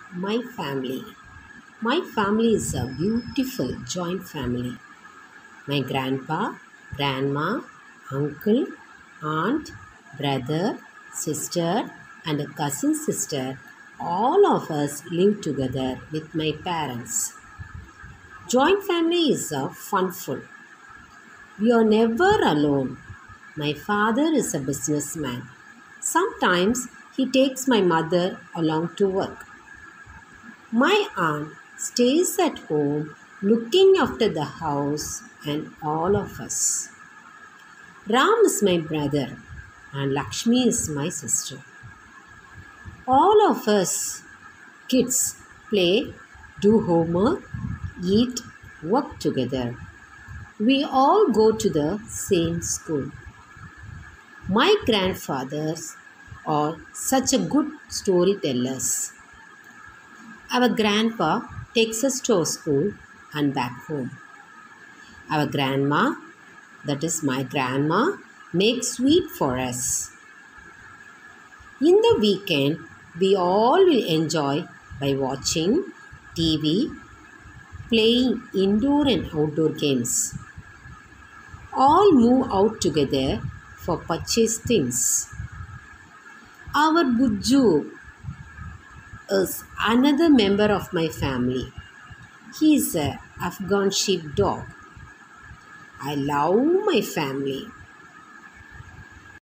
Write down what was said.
My family. My family is a beautiful joint family. My grandpa, grandma, uncle, aunt, brother, sister, and a cousin sister. All of us live together with my parents. Joint family is funful. We are never alone. My father is a businessman. Sometimes he takes my mother along to work. My aunt stays at home looking after the house and all of us. Ram is my brother and Lakshmi is my sister. All of us kids play, do homework, eat, work together. We all go to the same school. My grandfathers are such a good storytellers. Our grandpa takes us to school and back home. Our grandma, that is my grandma, makes sweet for us. In the weekend, we all will enjoy by watching TV, playing indoor and outdoor games. All move out together for purchase things. Our Bujju is another member of my family. He is an Afghan sheepdog. I love my family.